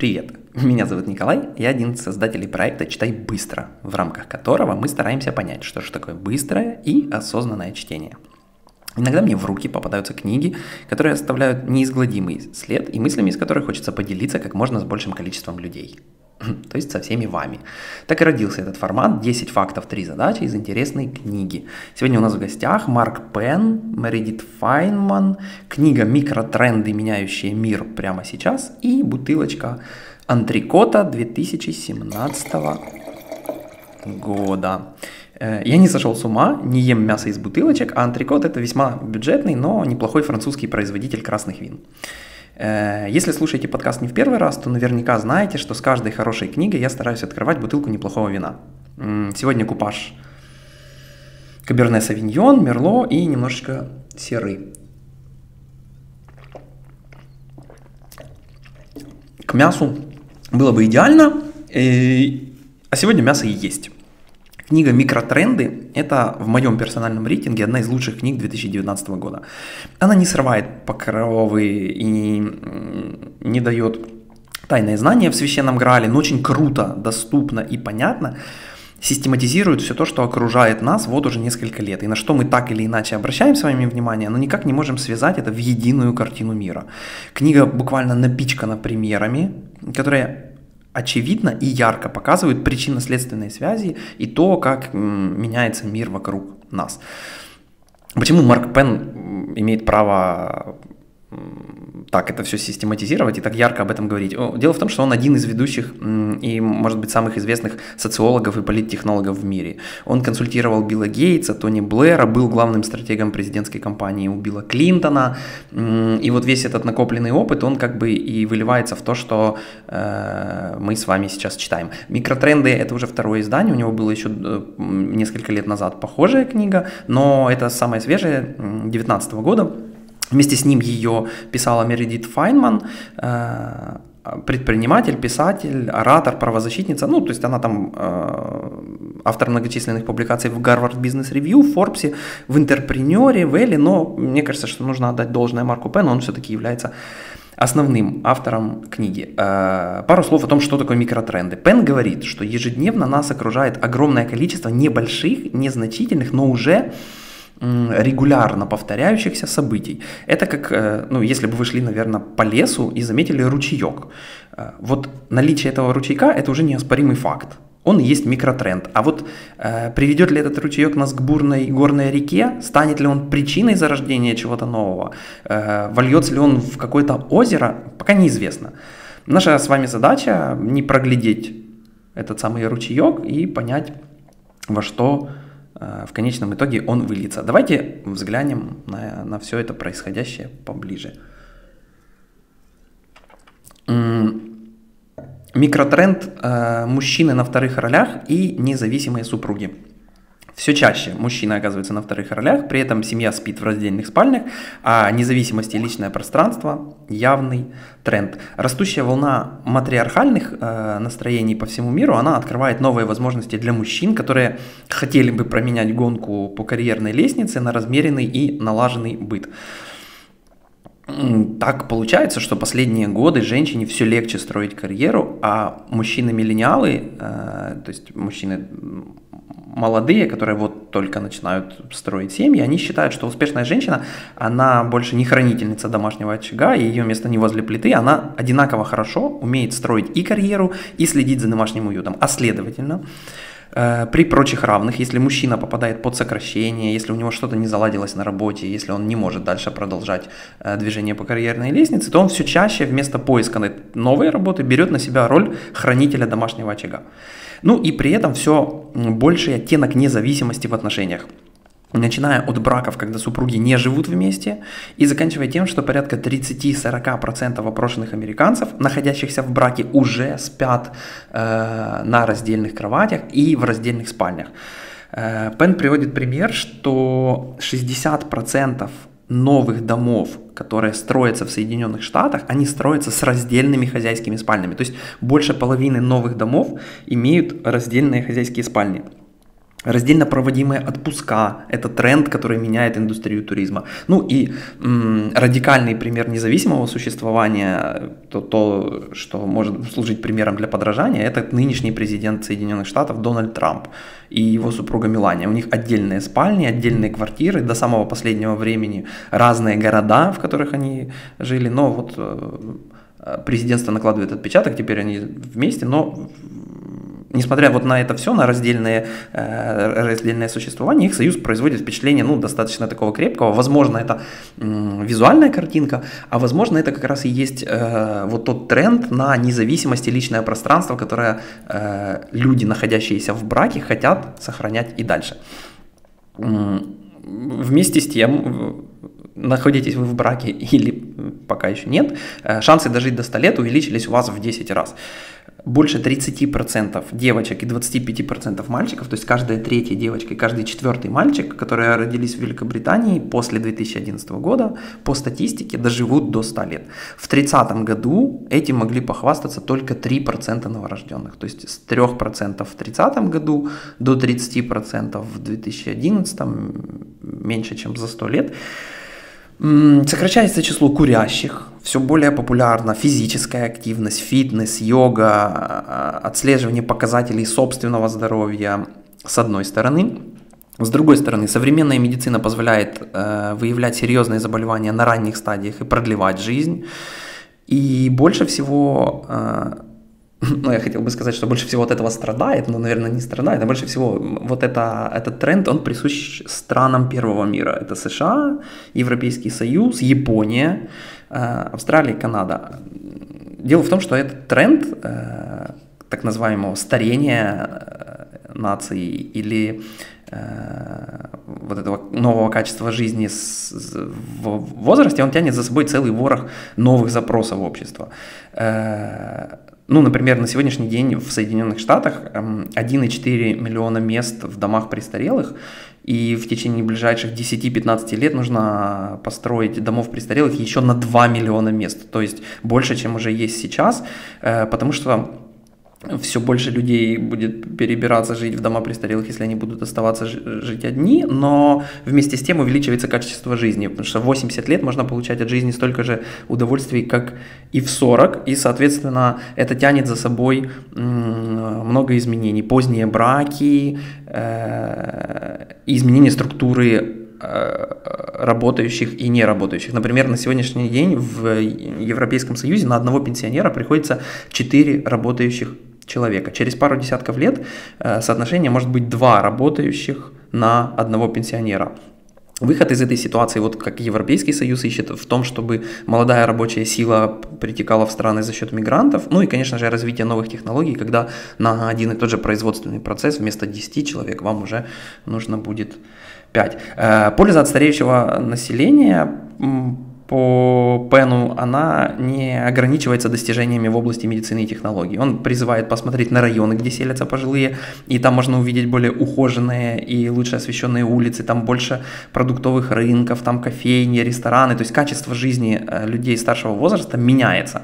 Привет, меня зовут Николай, я один из создателей проекта «Читай быстро», в рамках которого мы стараемся понять, что же такое быстрое и осознанное чтение. Иногда мне в руки попадаются книги, которые оставляют неизгладимый след и мыслями, из которых хочется поделиться как можно с большим количеством людей. То есть со всеми вами. Так и родился этот формат 10 фактов, 3 задачи из интересной книги. Сегодня у нас в гостях Марк Пен, Мередит Файнман, книга «Микротренды, меняющие мир прямо сейчас» и бутылочка антрикота 2017 года. Я не сошел с ума, не ем мясо из бутылочек, а антрикот – это весьма бюджетный, но неплохой французский производитель красных вин. Если слушаете подкаст не в первый раз, то наверняка знаете, что с каждой хорошей книгой я стараюсь открывать бутылку неплохого вина. Сегодня купаж Каберне Савиньон, Мерло и немножечко серы. К мясу было бы идеально, а сегодня мясо и есть. Книга «Микротренды» – это в моем персональном рейтинге одна из лучших книг 2019 года. Она не срывает покровы и не дает тайные знания в священном Граале, но очень круто, доступно и понятно систематизирует все то, что окружает нас вот уже несколько лет, и на что мы так или иначе обращаем с вами внимание, но никак не можем связать это в единую картину мира. Книга буквально напичкана примерами, которые очевидно и ярко показывают причинно-следственные связи и то, как меняется мир вокруг нас. Почему Марк Пен имеет право так это все систематизировать и так ярко об этом говорить? Дело в том, что он один из ведущих и, может быть, самых известных социологов и политтехнологов в мире. Он консультировал Билла Гейтса, Тони Блэра, был главным стратегом президентской кампании у Билла Клинтона. И вот весь этот накопленный опыт, он как бы и выливается в то, что мы с вами сейчас читаем. «Микротренды» — это уже второе издание, у него было еще несколько лет назад похожая книга, но это самая свежая, 2019 года. Вместе с ним ее писала Мередит Файнман, предприниматель, писатель, оратор, правозащитница. Ну, то есть она там автор многочисленных публикаций в Harvard Business Review, в Forbes, в Интерпренере, в Элли. Но мне кажется, что нужно отдать должное Марку Пену, он все-таки является основным автором книги. Пару слов о том, что такое микротренды. Пен говорит, что ежедневно нас окружает огромное количество небольших, незначительных, но уже регулярно повторяющихся событий. Это как, если бы вы шли, наверное, по лесу и заметили ручеек. Вот наличие этого ручейка – это уже неоспоримый факт. Он и есть микротренд. А вот приведет ли этот ручеек нас к бурной горной реке? Станет ли он причиной зарождения чего-то нового? Вольется ли он в какое-то озеро? Пока неизвестно. Наша с вами задача не проглядеть этот самый ручеек и понять, во что в конечном итоге он выльется. Давайте взглянем на все это происходящее поближе. Микротренд мужчины на вторых ролях и независимые супруги. Все чаще мужчина оказывается на вторых ролях, при этом семья спит в раздельных спальнях, а независимость и личное пространство – явный тренд. Растущая волна матриархальных настроений по всему миру, она открывает новые возможности для мужчин, которые хотели бы променять гонку по карьерной лестнице на размеренный и налаженный быт. Так получается, что последние годы женщине все легче строить карьеру, а мужчины-миллениалы, то есть мужчины молодые, которые вот только начинают строить семьи, они считают, что успешная женщина, она больше не хранительница домашнего очага, и ее место не возле плиты, она одинаково хорошо умеет строить и карьеру, и следить за домашним уютом. А следовательно, при прочих равных, если мужчина попадает под сокращение, если у него что-то не заладилось на работе, если он не может дальше продолжать движение по карьерной лестнице, то он все чаще вместо поиска новой работы берет на себя роль хранителя домашнего очага. Ну и при этом все больший оттенок независимости в отношениях. Начиная от браков, когда супруги не живут вместе, и заканчивая тем, что порядка 30-40% опрошенных американцев, находящихся в браке, уже спят на раздельных кроватях и в раздельных спальнях. Пен приводит пример, что 60% новых домов, которые строятся в Соединенных Штатах, они строятся с раздельными хозяйскими спальнями. То есть больше половины новых домов имеют раздельные хозяйские спальни. Раздельно проводимые отпуска – это тренд, который меняет индустрию туризма. Ну и радикальный пример независимого существования, то, что может служить примером для подражания, это нынешний президент Соединенных Штатов Дональд Трамп и его супруга Мелания. У них отдельные спальни, отдельные квартиры, до самого последнего времени разные города, в которых они жили, но вот президентство накладывает отпечаток, теперь они вместе, но несмотря вот на это все, на раздельное существование, их союз производит впечатление, ну, достаточно такого крепкого. Возможно, это визуальная картинка, а возможно, это как раз и есть вот тот тренд на независимость и личное пространство, которое люди, находящиеся в браке, хотят сохранять и дальше. Вместе с тем, находитесь вы в браке или пока еще нет, шансы дожить до 100 лет увеличились у вас в 10 раз. Больше 30% девочек и 25% мальчиков, то есть каждая третья девочка и каждый четвертый мальчик, которые родились в Великобритании после 2011 года, по статистике доживут до 100 лет. В 30 году этим могли похвастаться только 3% новорожденных, то есть с 3% в 30 году до 30% в 2011, меньше чем за 100 лет. Сокращается число курящих, все более популярна физическая активность, фитнес, йога, отслеживание показателей собственного здоровья с одной стороны. С другой стороны, современная медицина позволяет выявлять серьезные заболевания на ранних стадиях и продлевать жизнь. И больше всего... я хотел бы сказать, что больше всего от этого страдает, но, наверное, не страдает, а больше всего вот этот тренд, он присущ странам первого мира. Это США, Европейский Союз, Япония, Австралия, Канада. Дело в том, что этот тренд так называемого старения нации или вот этого нового качества жизни в возрасте, он тянет за собой целый ворох новых запросов общества. Ну, например, на сегодняшний день в Соединенных Штатах 1,4 миллиона мест в домах престарелых, и в течение ближайших 10-15 лет нужно построить домов престарелых еще на 2 миллиона мест, то есть больше, чем уже есть сейчас, потому что все больше людей будет перебираться жить в дома престарелых, если они будут оставаться жить одни, но вместе с тем увеличивается качество жизни, потому что в 80 лет можно получать от жизни столько же удовольствий, как и в 40, и, соответственно, это тянет за собой много изменений. Поздние браки, изменение структуры работающих и неработающих. Например, на сегодняшний день в Европейском Союзе на одного пенсионера приходится 4 работающих человека. Через пару десятков лет соотношение может быть 2 работающих на одного пенсионера. Выход из этой ситуации, вот как Европейский Союз ищет, в том, чтобы молодая рабочая сила притекала в страны за счет мигрантов, ну и, конечно же, развитие новых технологий, когда на один и тот же производственный процесс вместо 10 человек вам уже нужно будет 5. Польза от стареющего населения по Пену, она не ограничивается достижениями в области медицины и технологий. Он призывает посмотреть на районы, где селятся пожилые, и там можно увидеть более ухоженные и лучше освещенные улицы, там больше продуктовых рынков, там кофейни, рестораны, то есть качество жизни людей старшего возраста меняется.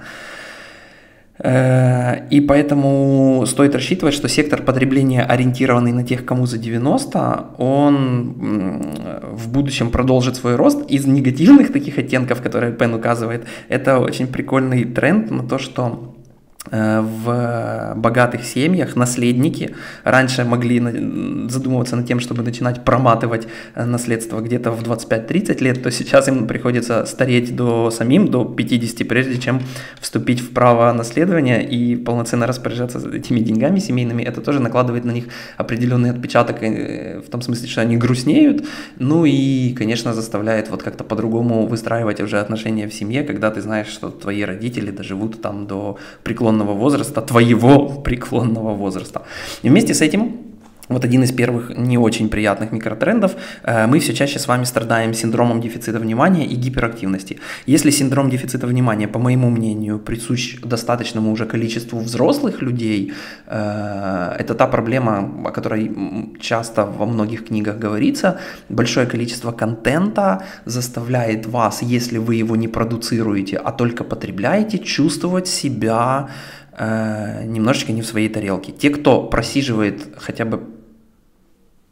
И поэтому стоит рассчитывать, что сектор потребления, ориентированный на тех, кому за 90, он в будущем продолжит свой рост. Из негативных таких оттенков, которые Пен указывает, это очень прикольный тренд на то, что в богатых семьях наследники раньше могли задумываться над тем, чтобы начинать проматывать наследство где-то в 25-30 лет, то сейчас им приходится стареть до 50, прежде чем вступить в право наследования и полноценно распоряжаться этими деньгами семейными. Это тоже накладывает на них определенный отпечаток в том смысле, что они грустнеют, ну и, конечно, заставляет вот как-то по-другому выстраивать уже отношения в семье, когда ты знаешь, что твои родители доживут там до преклонного возраста, твоего преклонного возраста. И вместе с этим, вот один из первых не очень приятных микротрендов, мы все чаще с вами страдаем синдромом дефицита внимания и гиперактивности. Если синдром дефицита внимания, по моему мнению, присущ достаточному уже количеству взрослых людей, это та проблема, о которой часто во многих книгах говорится, большое количество контента заставляет вас, если вы его не продуцируете, а только потребляете, чувствовать себя немножечко не в своей тарелке. Те, кто просиживает хотя бы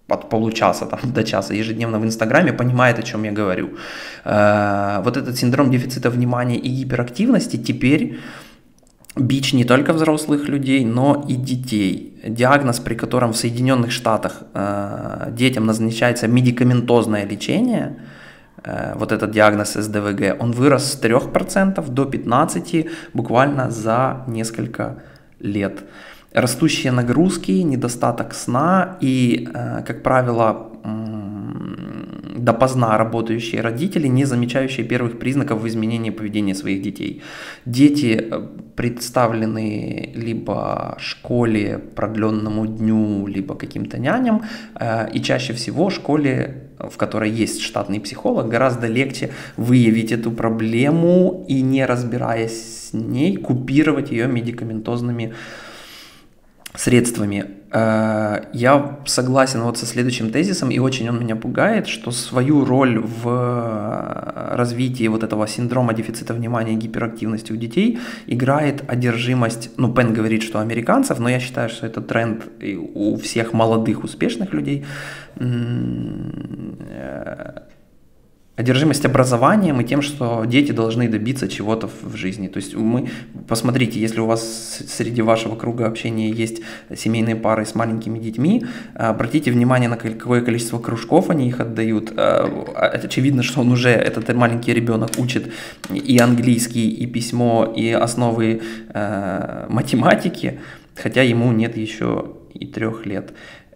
от получаса там, до часа ежедневно в Инстаграме, понимает, о чем я говорю. Вот этот синдром дефицита внимания и гиперактивности теперь бич не только взрослых людей, но и детей. Диагноз, при котором в Соединенных Штатах детям назначается медикаментозное лечение, вот этот диагноз СДВГ, он вырос с 3% до 15% буквально за несколько лет. Растущие нагрузки, недостаток сна и, как правило, допоздна работающие родители, не замечающие первых признаков в изменении поведения своих детей. Дети представлены либо школе, продленному дню, либо каким-то няням, и чаще всего школе, в которой есть штатный психолог, гораздо легче выявить эту проблему и, не разбираясь с ней, купировать ее медикаментозными средствами. Я согласен вот со следующим тезисом, и очень он меня пугает, что свою роль в развитии вот этого синдрома дефицита внимания и гиперактивности у детей играет одержимость, Пен говорит, что американцев, но я считаю, что это тренд у всех молодых, успешных людей, одержимость образованием и тем, что дети должны добиться чего-то в жизни. То есть посмотрите, если у вас среди вашего круга общения есть семейные пары с маленькими детьми, обратите внимание на какое количество кружков они их отдают. Очевидно, что этот маленький ребенок учит и английский, и письмо, и основы математики, хотя ему нет еще и 3 лет.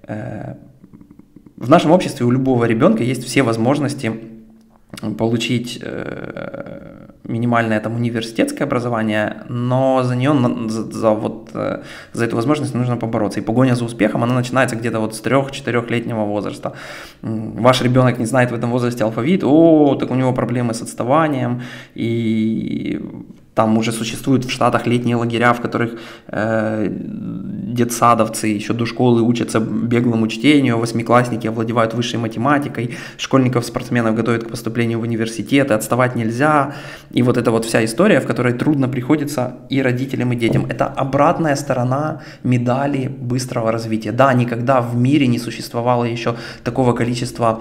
В нашем обществе у любого ребенка есть все возможности получить минимальное там университетское образование, но за эту возможность нужно побороться. И погоня за успехом, она начинается где-то вот с 3-4-летнего возраста. Ваш ребенок не знает в этом возрасте алфавит, так у него проблемы с отставанием, и там уже существуют в Штатах летние лагеря, в которых детсадовцы еще до школы учатся беглому чтению, 8-классники овладевают высшей математикой, школьников-спортсменов готовят к поступлению в университеты, отставать нельзя. И вот эта вот вся история, в которой трудно приходится и родителям, и детям. Это обратная сторона медали быстрого развития. Да, никогда в мире не существовало еще такого количества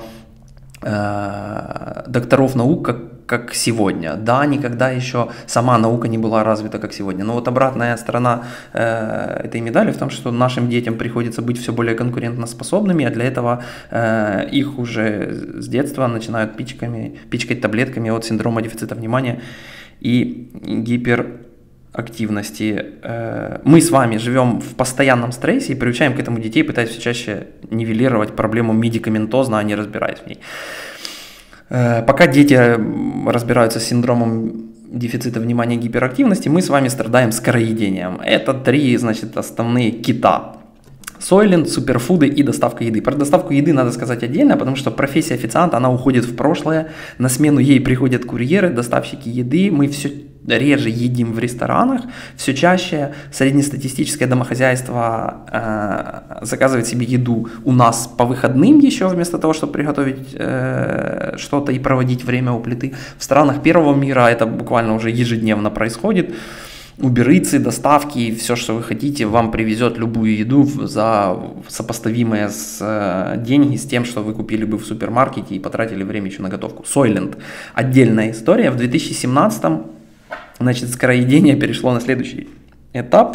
докторов наук, как сегодня. Да, никогда еще сама наука не была развита, как сегодня. Но вот обратная сторона этой медали в том, что нашим детям приходится быть все более конкурентоспособными, а для этого их уже с детства начинают пичкать таблетками от синдрома дефицита внимания и гиперактивности. Мы с вами живем в постоянном стрессе и приучаем к этому детей, пытаясь все чаще нивелировать проблему медикаментозно, а не разбираясь в ней. Пока дети разбираются с синдромом дефицита внимания и гиперактивности, мы с вами страдаем скороедением. Это 3, основные кита. Сойлент, суперфуды и доставка еды. Про доставку еды надо сказать отдельно, потому что профессия официанта, она уходит в прошлое, на смену ей приходят курьеры, доставщики еды, мы все реже едим в ресторанах, все чаще среднестатистическое домохозяйство заказывает себе еду у нас по выходным еще, вместо того, чтобы приготовить что-то и проводить время у плиты. В странах первого мира это буквально уже ежедневно происходит. Уберыцы, доставки, все, что вы хотите, вам привезет любую еду за сопоставимые деньги с тем, что вы купили бы в супермаркете и потратили время еще на готовку. Сойлент. Отдельная история. В 2017-м, скороедение перешло на следующий этап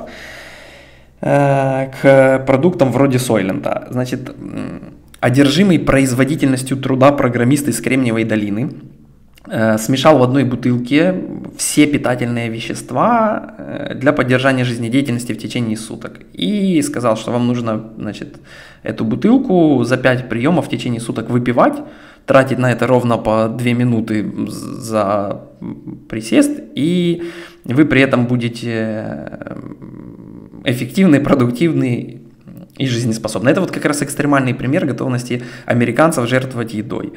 к продуктам вроде Сойлента. Одержимый производительностью труда программист из Кремниевой долины смешал в одной бутылке все питательные вещества для поддержания жизнедеятельности в течение суток. И сказал, что вам нужно, эту бутылку за 5 приемов в течение суток выпивать, тратить на это ровно по 2 минуты за присест, и вы при этом будете эффективны, продуктивны и жизнеспособны. Это вот как раз экстремальный пример готовности американцев жертвовать едой.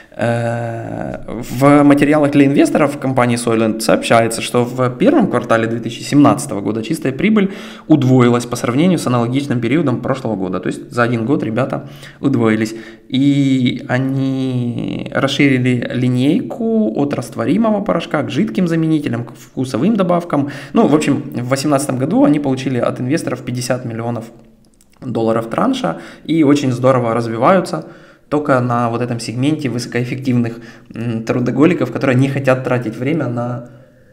В материалах для инвесторов компании Soylent сообщается, что в первом квартале 2017 года чистая прибыль удвоилась по сравнению с аналогичным периодом прошлого года. То есть за 1 год ребята удвоились. И они расширили линейку от растворимого порошка к жидким заменителям, к вкусовым добавкам. В общем, в 2018 году они получили от инвесторов $50 миллионов долларов транша и очень здорово развиваются только на вот этом сегменте высокоэффективных трудоголиков, которые не хотят тратить время на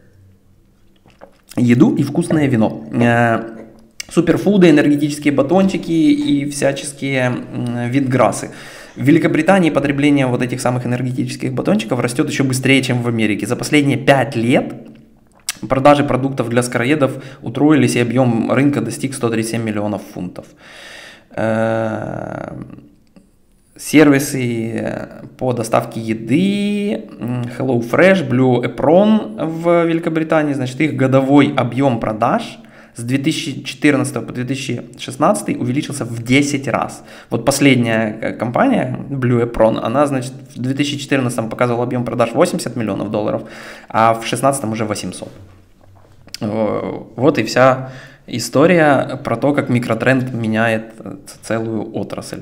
еду и вкусное вино. Суперфуды, энергетические батончики и всяческие витграссы. В Великобритании потребление вот этих самых энергетических батончиков растет еще быстрее, чем в Америке. За последние 5 лет продажи продуктов для скороедов утроились, и объем рынка достиг 137 миллионов фунтов. Сервисы по доставке еды, HelloFresh, Blue Apron в Великобритании, значит, их годовой объем продаж с 2014 по 2016 увеличился в 10 раз. Вот последняя компания, Blue Apron, она, значит, в 2014 показывала объем продаж 80 миллионов долларов, а в 2016 уже 800. Вот и вся история про то, как микротренд меняет целую отрасль.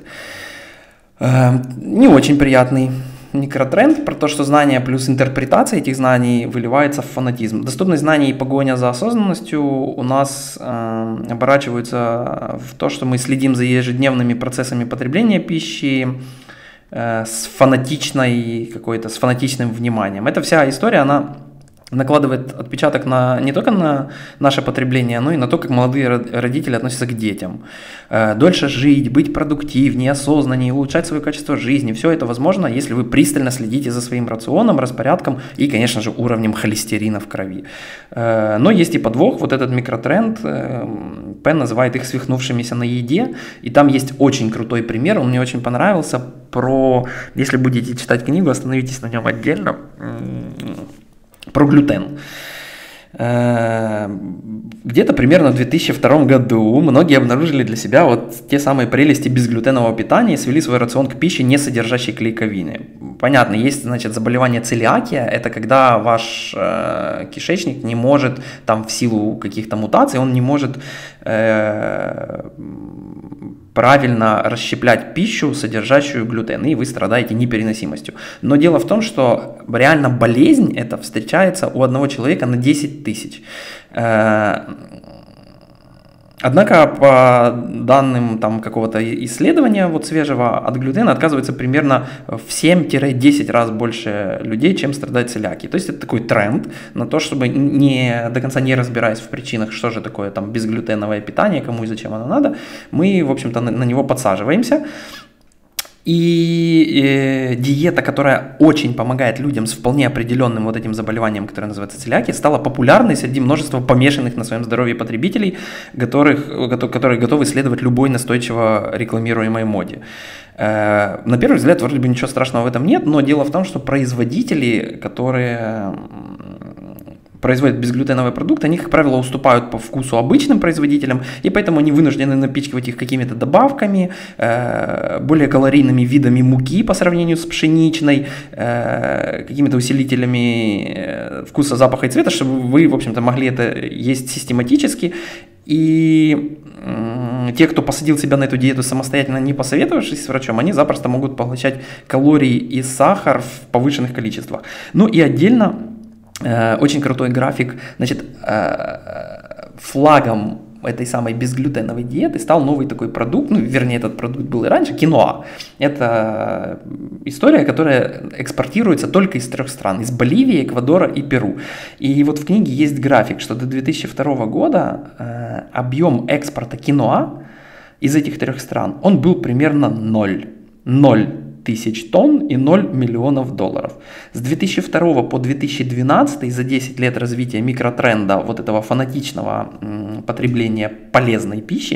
Не очень приятный микротренд про то, что знания плюс интерпретация этих знаний выливается в фанатизм. Доступность знаний и погоня за осознанностью у нас оборачиваются в то, что мы следим за ежедневными процессами потребления пищи с фанатичным вниманием. Эта вся история, она накладывает отпечаток не только на наше потребление, но и на то, как молодые родители относятся к детям. Дольше жить, быть продуктивнее, осознаннее, улучшать свое качество жизни. Все это возможно, если вы пристально следите за своим рационом, распорядком и, конечно же, уровнем холестерина в крови. Но есть и подвох. Вот этот микротренд, Пен называет их свихнувшимися на еде. И там есть очень крутой пример, он мне очень понравился, если будете читать книгу, остановитесь на нем отдельно, про глютен. Где-то примерно в 2002 году многие обнаружили для себя вот те самые прелести безглютенового питания и свели свой рацион к пище, не содержащей клейковины. Понятно, есть, значит, заболевание целиакия, это когда ваш кишечник не может, там в силу каких-то мутаций, он не может правильно расщеплять пищу, содержащую глютен, и вы страдаете непереносимостью. Но дело в том, что реально болезнь эта встречается у одного человека на 10 тысяч. Однако, по данным там, какого-то исследования вот, свежего, от глютена отказывается примерно в 7-10 раз больше людей, чем страдает целиакией. То есть это такой тренд на то, чтобы до конца не разбираясь в причинах, что же такое там безглютеновое питание, кому и зачем оно надо, мы, в общем-то, на него подсаживаемся. И диета, которая очень помогает людям с вполне определенным вот этим заболеванием, которое называется целиакия, стала популярной среди множества помешанных на своем здоровье потребителей, которые готовы следовать любой настойчиво рекламируемой моде. На первый взгляд, вроде бы ничего страшного в этом нет, но дело в том, что производители, которые производят безглютеновые продукты, они, как правило, уступают по вкусу обычным производителям, и поэтому они вынуждены напичкивать их какими-то добавками, более калорийными видами муки по сравнению с пшеничной, какими-то усилителями вкуса, запаха и цвета, чтобы вы, в общем-то, могли это есть систематически. И те, кто посадил себя на эту диету самостоятельно, не посоветовавшись с врачом, они запросто могут поглощать калории и сахар в повышенных количествах. Ну и отдельно очень крутой график, значит, флагом этой самой безглютеновой диеты стал новый такой продукт, вернее, этот продукт был и раньше, киноа. Это история, которая экспортируется только из 3 стран, из Боливии, Эквадора и Перу. И вот в книге есть график, что до 2002 года объем экспорта киноа из этих 3 стран, он был примерно 0 тысяч тонн и 0 миллионов долларов. С 2002 по 2012, за 10 лет развития микротренда вот этого фанатичного потребления полезной пищи,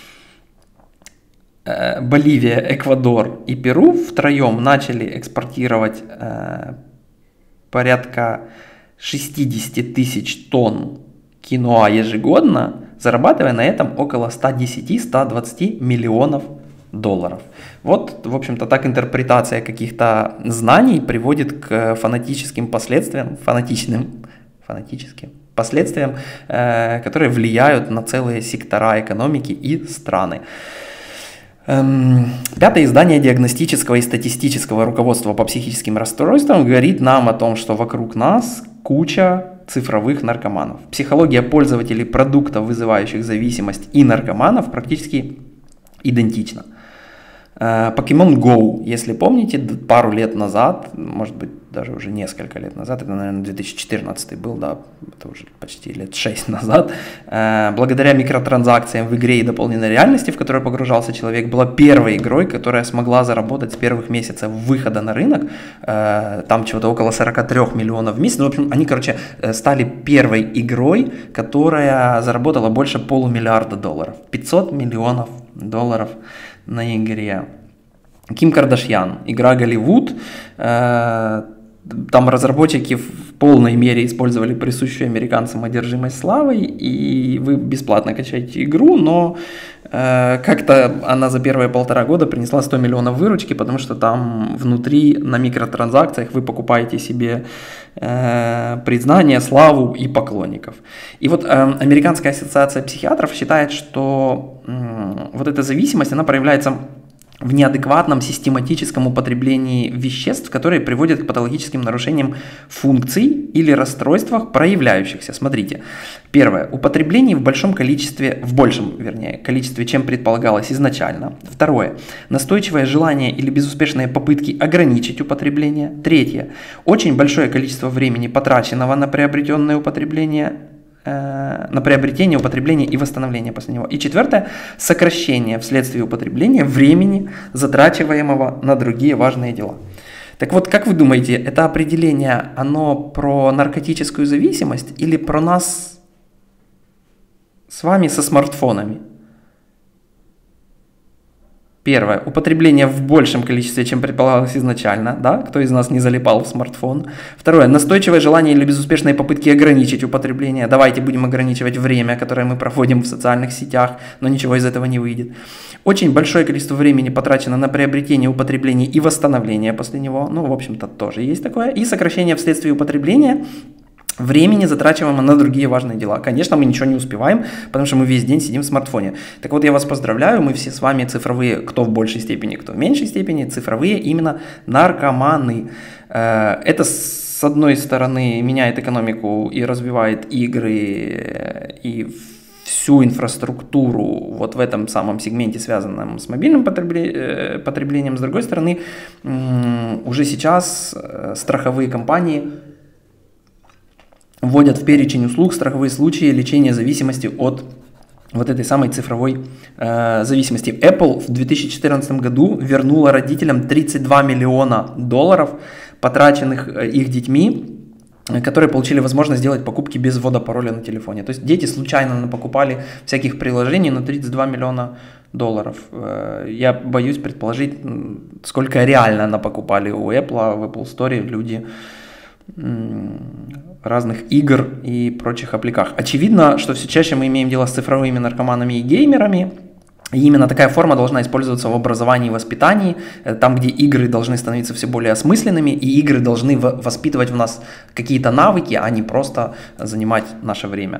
Боливия, Эквадор и Перу втроем начали экспортировать порядка 60 тысяч тонн киноа ежегодно, зарабатывая на этом около 110-120 миллионов долларов. Вот, в общем-то, так интерпретация каких-то знаний приводит к фанатическим последствиям, которые влияют на целые сектора экономики и страны. 5-е издание диагностического и статистического руководства по психическим расстройствам говорит нам о том, что вокруг нас куча цифровых наркоманов. Психология пользователей продуктов, вызывающих зависимость, и наркоманов практически идентично. Pokemon Go, если помните, пару лет назад, может быть, даже уже несколько лет назад, это, наверное, 2014 был, да, это уже почти лет 6 назад, благодаря микротранзакциям в игре и дополненной реальности, в которую погружался человек, была первой игрой, которая смогла заработать с первых месяцев выхода на рынок, там чего-то около 43 миллионов в месяц, ну, в общем, они, стали первой игрой, которая заработала больше $500 миллиона, $500 миллионов на игре. Ким Кардашьян, игра Голливуд, там разработчики в полной мере использовали присущую американцам одержимость славой, и вы бесплатно качаете игру, но как-то она за первые 1,5 года принесла 100 миллионов выручки, потому что там внутри на микротранзакциях вы покупаете себе признание, славу и поклонников. И вот Американская ассоциация психиатров считает, что вот эта зависимость, она проявляется в неадекватном систематическом употреблении веществ, которые приводят к патологическим нарушениям функций или расстройствах, проявляющихся. Смотрите. Первое. Употребление в большем количестве, количестве, чем предполагалось изначально. Второе. Настойчивое желание или безуспешные попытки ограничить употребление. Третье. Очень большое количество времени, потраченного на приобретенное употребление, на приобретение, употребление и восстановление после него. И четвертое, сокращение вследствие употребления времени, затрачиваемого на другие важные дела. Так вот, как вы думаете, это определение, оно про наркотическую зависимость или про нас с вами со смартфонами? Первое. Употребление в большем количестве, чем предполагалось изначально. Да? Кто из нас не залипал в смартфон? Второе. Настойчивое желание или безуспешные попытки ограничить употребление. Давайте будем ограничивать время, которое мы проводим в социальных сетях, но ничего из этого не выйдет. Очень большое количество времени потрачено на приобретение, употребление и восстановление после него. Ну, в общем-то, тоже есть такое. И сокращение вследствие употребления времени, затрачиваемого на другие важные дела. Конечно, мы ничего не успеваем, потому что мы весь день сидим в смартфоне. Так вот, я вас поздравляю, мы все с вами цифровые, кто в большей степени, кто в меньшей степени, цифровые именно наркоманы. Это, с одной стороны, меняет экономику и развивает игры и всю инфраструктуру вот в этом самом сегменте, связанном с мобильным потреблением. С другой стороны, уже сейчас страховые компании вводят в перечень услуг страховые случаи лечения зависимости от вот этой самой цифровой зависимости. Apple в 2014 году вернула родителям $32 миллиона, потраченных их детьми, которые получили возможность сделать покупки без ввода пароля на телефоне. То есть дети случайно напокупали всяких приложений на $32 миллиона. Я боюсь предположить, сколько реально напокупали у Apple, в Apple Store люди разных игр и прочих аппликах. Очевидно, что все чаще мы имеем дело с цифровыми наркоманами и геймерами. И именно такая форма должна использоваться в образовании и воспитании, там, где игры должны становиться все более осмысленными, и игры должны воспитывать в нас какие-то навыки, а не просто занимать наше время.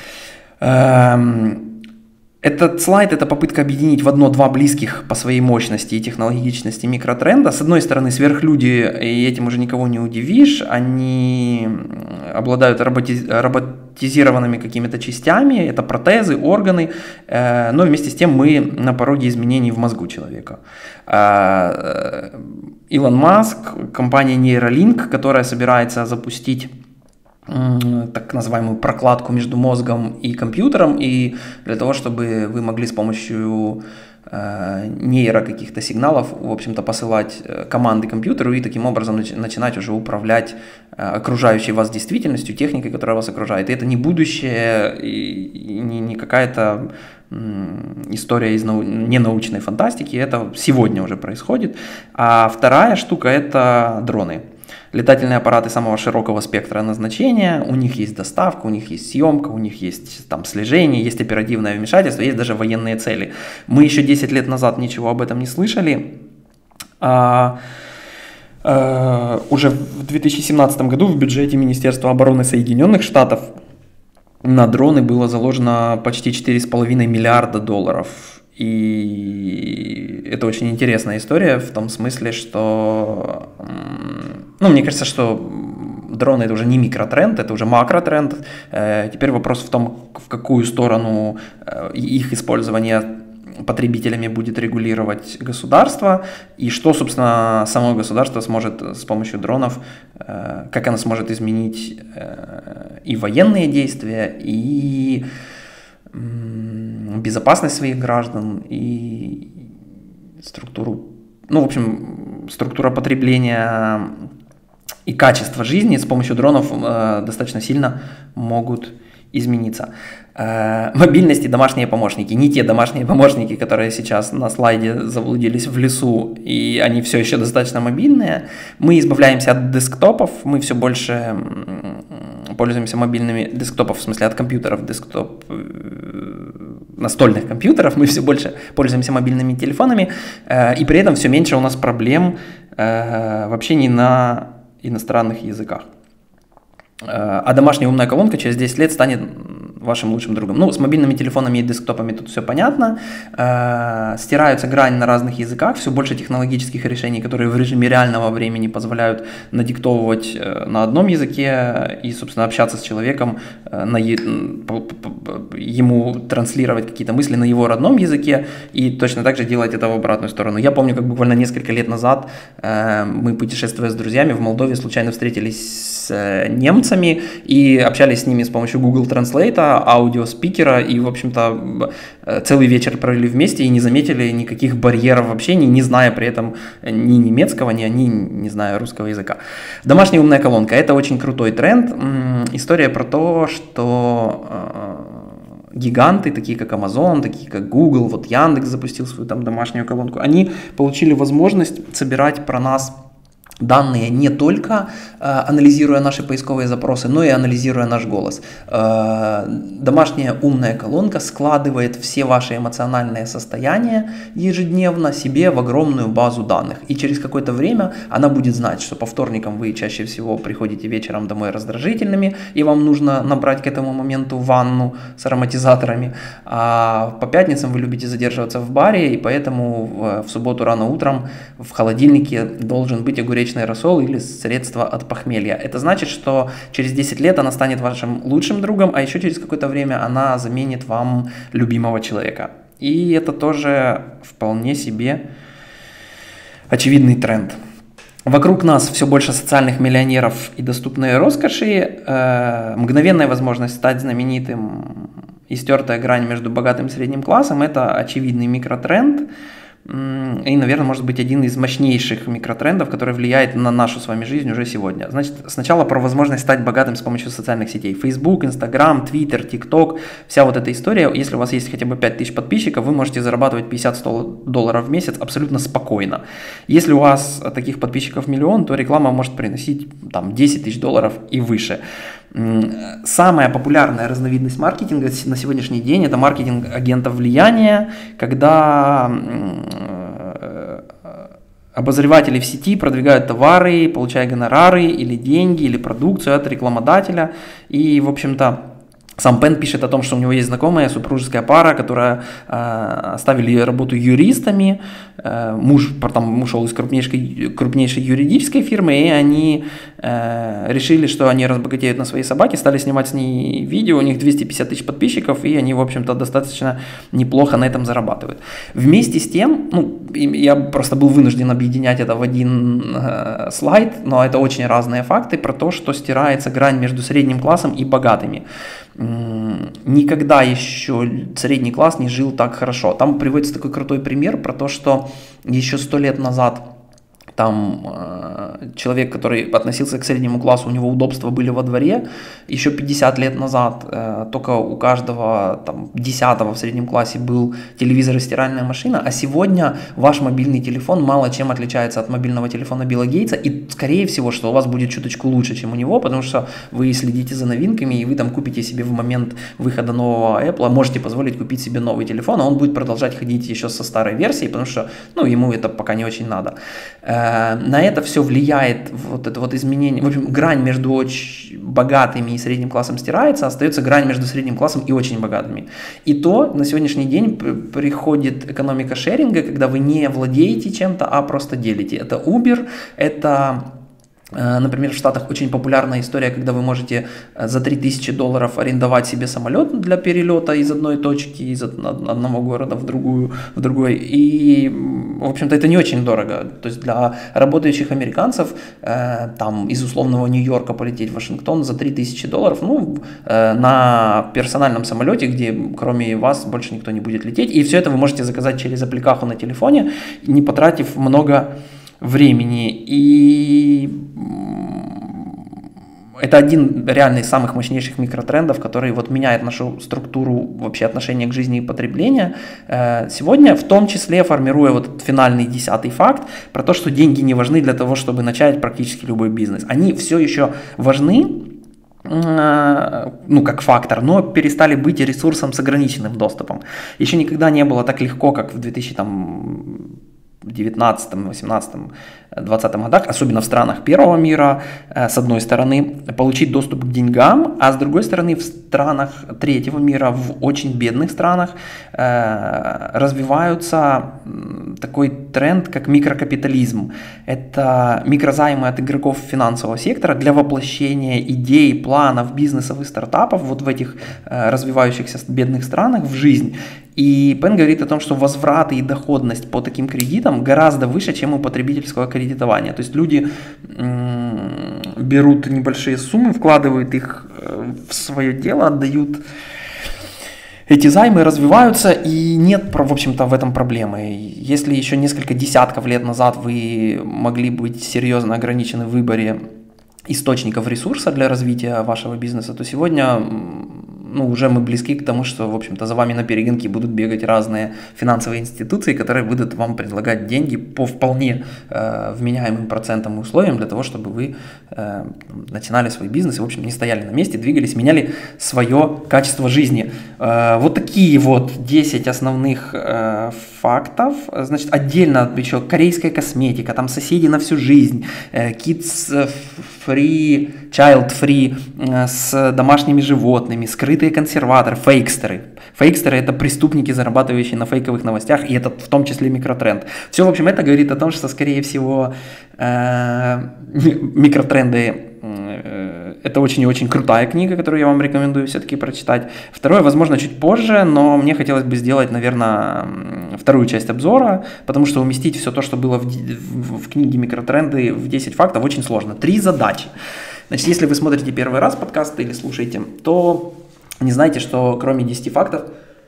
Этот слайд – это попытка объединить в одно-два близких по своей мощности и технологичности микротренда. С одной стороны, сверхлюди, и этим уже никого не удивишь, они обладают роботизированными какими-то частями, это протезы, органы, но вместе с тем мы на пороге изменений в мозгу человека. Илон Маск, компания Neuralink, которая собирается запустить так называемую прокладку между мозгом и компьютером, и для того, чтобы вы могли с помощью нейро каких-то сигналов, в общем-то, посылать команды компьютеру и таким образом начинать уже управлять окружающей вас действительностью, техникой, которая вас окружает. И это не будущее, и не какая-то история из ненаучной фантастики, это сегодня уже происходит. А вторая штука – это дроны. Летательные аппараты самого широкого спектра назначения, у них есть доставка, у них есть съемка, у них есть там слежение, есть оперативное вмешательство, есть даже военные цели. Мы еще 10 лет назад ничего об этом не слышали. Уже в 2017 году в бюджете Министерства обороны Соединенных Штатов на дроны было заложено почти $4,5 миллиарда. И это очень интересная история в том смысле, что, мне кажется, что дроны – это уже не микротренд, это уже макротренд. Теперь вопрос в том, в какую сторону их использование потребителями будет регулировать государство, и что, собственно, само государство сможет с помощью дронов, как оно сможет изменить и военные действия, и безопасность своих граждан, и структуру, в общем, структура потребления и качество жизни с помощью дронов достаточно сильно могут измениться. Мобильность и домашние помощники. Не те домашние помощники, которые сейчас на слайде заблудились в лесу, и они все еще достаточно мобильные. Мы избавляемся от десктопов, мы все больше пользуемся мобильными десктопов, в смысле от компьютеров, настольных компьютеров, мы все больше пользуемся мобильными телефонами, и при этом все меньше у нас проблем в общении на иностранных языках. А домашняя умная колонка через 10 лет станет вашим лучшим другом. С мобильными телефонами и десктопами тут все понятно. Стираются грани на разных языках, все больше технологических решений, которые в режиме реального времени позволяют надиктовывать на одном языке и, собственно, общаться с человеком, ему транслировать какие-то мысли на его родном языке и точно так же делать это в обратную сторону. Я помню, как буквально несколько лет назад мы, путешествуя с друзьями в Молдове, случайно встретились с немцами и общались с ними с помощью Google Translate, аудиоспикера, и, в общем-то, целый вечер провели вместе и не заметили никаких барьеров в общении, не зная при этом ни немецкого, ни они, не зная русского языка. Домашняя умная колонка – это очень крутой тренд. История про то, что гиганты, такие как Amazon, такие как Google, вот Яндекс запустил свою там домашнюю колонку, они получили возможность собирать про нас данные не только анализируя наши поисковые запросы, но и анализируя наш голос. Домашняя умная колонка складывает все ваши эмоциональные состояния ежедневно себе в огромную базу данных. И через какое-то время она будет знать, что по вторникам вы чаще всего приходите вечером домой раздражительными, и вам нужно набрать к этому моменту ванну с ароматизаторами. А по пятницам вы любите задерживаться в баре, и поэтому в субботу рано утром в холодильнике должен быть огуречный рассол или средство от похмелья. Это значит, что через 10 лет она станет вашим лучшим другом, а еще через какое-то время она заменит вам любимого человека. И это тоже вполне себе очевидный тренд. Вокруг нас все больше социальных миллионеров и доступной роскоши, мгновенная возможность стать знаменитым и стертая грань между богатым и средним классом – это очевидный микротренд. И, наверное, может быть один из мощнейших микротрендов, который влияет на нашу с вами жизнь уже сегодня. Значит, сначала про возможность стать богатым с помощью социальных сетей. Facebook, Instagram, Twitter, TikTok, вся вот эта история. Если у вас есть хотя бы 5000 подписчиков, вы можете зарабатывать $50-100 в месяц абсолютно спокойно. Если у вас таких подписчиков 1 миллион, то реклама может приносить там $10 000 и выше. Самая популярная разновидность маркетинга на сегодняшний день – это маркетинг агентов влияния, когда обозреватели в сети продвигают товары, получая гонорары или деньги, или продукцию от рекламодателя. И, в общем-то, сам Пен пишет о том, что у него есть знакомая супружеская пара, которая оставили работу юристами. Муж ушел из крупнейшей юридической фирмы, и они решили, что они разбогатеют на своей собаке, стали снимать с ней видео, у них 250 000 подписчиков, и они, в общем-то, достаточно неплохо на этом зарабатывают. Вместе с тем, я просто был вынужден объединять это в один слайд, но это очень разные факты про то, что стирается грань между средним классом и богатыми. Никогда еще средний класс не жил так хорошо. Там приводится такой крутой пример про то, что еще 100 лет назад там человек, который относился к среднему классу, у него удобства были во дворе. Еще 50 лет назад только у каждого там, 10-го в среднем классе был телевизор и стиральная машина, а сегодня ваш мобильный телефон мало чем отличается от мобильного телефона Билла Гейтса, и скорее всего, что у вас будет чуточку лучше, чем у него, потому что вы следите за новинками, и вы там купите себе в момент выхода нового Apple, можете позволить купить себе новый телефон, а он будет продолжать ходить еще со старой версией, потому что ему это пока не очень надо. На это все влияет вот это вот изменение. В общем, грань между очень богатыми и средним классом стирается, остается грань между средним классом и очень богатыми. И то на сегодняшний день приходит экономика шеринга, когда вы не владеете чем-то, а просто делите. Это Uber, это Например, в Штатах очень популярная история, когда вы можете за $3000 арендовать себе самолет для перелета из одной точки, из одного города в другой. И, в общем-то, это не очень дорого. То есть для работающих американцев там из условного Нью-Йорка полететь в Вашингтон за $3000, ну, на персональном самолете, где кроме вас больше никто не будет лететь. И все это вы можете заказать через аппликаху на телефоне, не потратив много времени. И это один реально из самых мощнейших микротрендов, который вот меняет нашу структуру вообще отношения к жизни и потреблению. Сегодня, в том числе, формируя вот финальный 10-й факт про то, что деньги не важны для того, чтобы начать практически любой бизнес. Они все еще важны, ну, как фактор, но перестали быть ресурсом с ограниченным доступом. Еще никогда не было так легко, как в 2019, 18, 20 годах, особенно в странах первого мира, с одной стороны, получить доступ к деньгам, а с другой стороны, в странах третьего мира, в очень бедных странах, развивается такой тренд, как микрокапитализм. Это микрозаймы от игроков финансового сектора для воплощения идей, планов, бизнесов и стартапов вот в этих развивающихся бедных странах в жизнь. И Пен говорит о том, что возвраты и доходность по таким кредитам гораздо выше, чем у потребительского кредитования. То есть люди берут небольшие суммы, вкладывают их в свое дело, отдают эти займы, развиваются, и нет, в общем-то, в этом проблемы. Если еще несколько десятков лет назад вы могли быть серьезно ограничены в выборе источников ресурса для развития вашего бизнеса, то сегодня уже мы близки к тому, что, в общем-то, за вами на перегонки будут бегать разные финансовые институции, которые будут вам предлагать деньги по вполне вменяемым процентам и условиям для того, чтобы вы начинали свой бизнес и, в общем, не стояли на месте, двигались, меняли свое качество жизни. Вот такие вот 10 основных фактов. Значит, отдельно еще корейская косметика, там соседи на всю жизнь, kids free, child free, с домашними животными, скрытые консерваторы, фейкстеры. Фейкстеры – это преступники, зарабатывающие на фейковых новостях, и это в том числе микротренд. Все, в общем, это говорит о том, что, скорее всего, микротренды это очень и очень крутая книга, которую я вам рекомендую все-таки прочитать. Второе, возможно, чуть позже, но мне хотелось бы сделать, наверное, вторую часть обзора, потому что уместить все то, что было в книге «Микротренды» в 10 фактов очень сложно. 3 задачи. Значит, если вы смотрите первый раз подкасты или слушаете, то не знайте, что кроме 10 фактов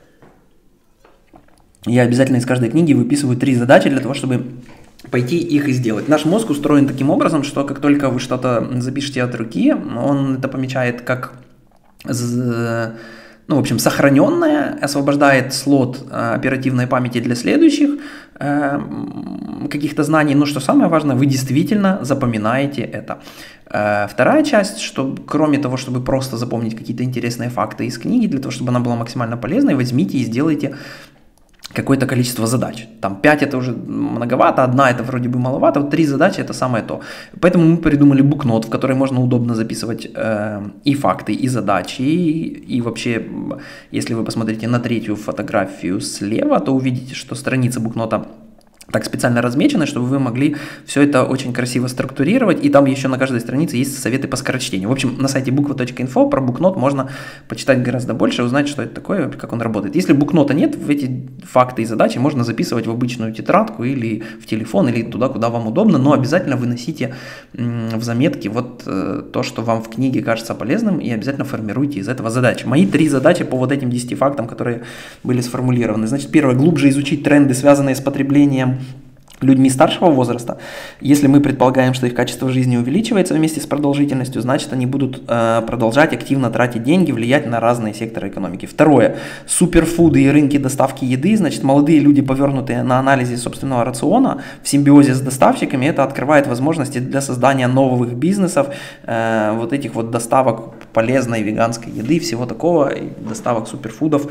я обязательно из каждой книги выписываю 3 задачи для того, чтобы пойти их и сделать. Наш мозг устроен таким образом, что как только вы что-то запишете от руки, он это помечает как, в общем, сохраненное, освобождает слот оперативной памяти для следующих каких-то знаний. Но что самое важное, вы действительно запоминаете это. Вторая часть, что кроме того, чтобы просто запомнить какие-то интересные факты из книги, для того, чтобы она была максимально полезной, возьмите и сделайте какое-то количество задач. Там 5 это уже многовато, 1 это вроде бы маловато, вот 3 задачи это самое то. Поэтому мы придумали букнот, в который можно удобно записывать и факты, и задачи, и вообще, если вы посмотрите на 3-ю фотографию слева, то увидите, что страница букнота так специально размечены, чтобы вы могли все это очень красиво структурировать, и там еще на каждой странице есть советы по скорочтению. В общем, на сайте буква.инфо про букнот можно почитать гораздо больше, узнать, что это такое, как он работает. Если букнота нет, в эти факты и задачи можно записывать в обычную тетрадку или в телефон, или туда, куда вам удобно, но обязательно выносите в заметки вот то, что вам в книге кажется полезным, и обязательно формируйте из этого задачи. Мои 3 задачи по вот этим 10 фактам, которые были сформулированы. Значит, первое, глубже изучить тренды, связанные с потреблением людьми старшего возраста. Если мы предполагаем, что их качество жизни увеличивается вместе с продолжительностью, значит, они будут продолжать активно тратить деньги, влиять на разные секторы экономики. Второе. Суперфуды и рынки доставки еды. Значит, молодые люди, повернутые на анализе собственного рациона в симбиозе с доставщиками, это открывает возможности для создания новых бизнесов, вот этих вот доставок полезной веганской еды, всего такого, доставок суперфудов.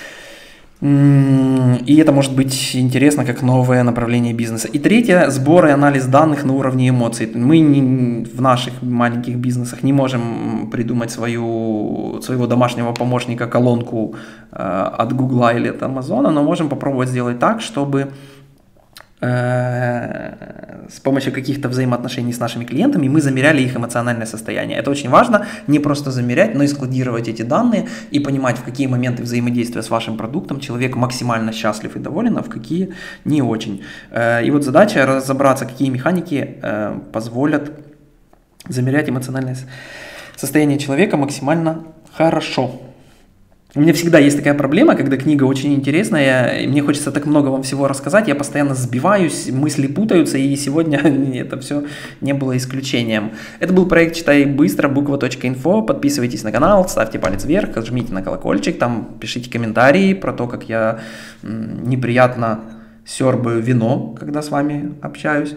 И это может быть интересно как новое направление бизнеса. И третье, сбор и анализ данных на уровне эмоций. Мы в наших маленьких бизнесах не можем придумать своего домашнего помощника, колонку от Гугла или от Амазона, но можем попробовать сделать так, чтобы с помощью каких-то взаимоотношений с нашими клиентами мы замеряли их эмоциональное состояние. Это очень важно, не просто замерять, но и складировать эти данные и понимать, в какие моменты взаимодействия с вашим продуктом человек максимально счастлив и доволен, а в какие не очень. И вот задача разобраться, какие механики позволят замерять эмоциональное состояние человека максимально хорошо. У меня всегда есть такая проблема, когда книга очень интересная, и мне хочется так много вам всего рассказать, я постоянно сбиваюсь, мысли путаются, и сегодня это все не было исключением. Это был проект «Читай быстро», буква.инфо, подписывайтесь на канал, ставьте палец вверх, жмите на колокольчик, там пишите комментарии про то, как я неприятно сёрбаю вино, когда с вами общаюсь.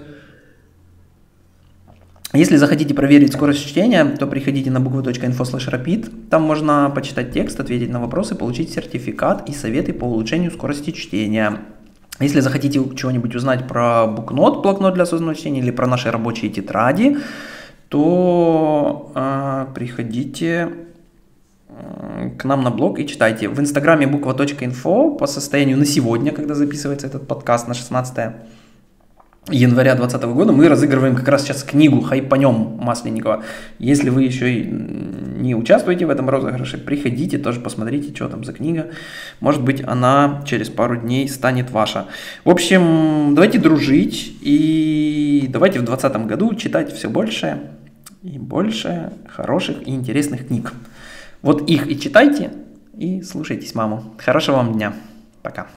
Если захотите проверить скорость чтения, то приходите на буква.info/rapid. Там можно почитать текст, ответить на вопросы, получить сертификат и советы по улучшению скорости чтения. Если захотите чего-нибудь узнать про букнот, блокнот для осознанного чтения или про наши рабочие тетради, то приходите к нам на блог и читайте. В инстаграме буква.инфо по состоянию на сегодня, когда записывается этот подкаст на 16 января 2020 года, мы разыгрываем как раз сейчас книгу «Хайпанем» Масленникова. Если вы еще и не участвуете в этом розыгрыше, приходите, тоже посмотрите, что там за книга. Может быть, она через пару дней станет ваша. В общем, давайте дружить и давайте в 2020 году читать все больше и больше хороших и интересных книг. Вот их и читайте, и слушайтесь маму. Хорошего вам дня. Пока.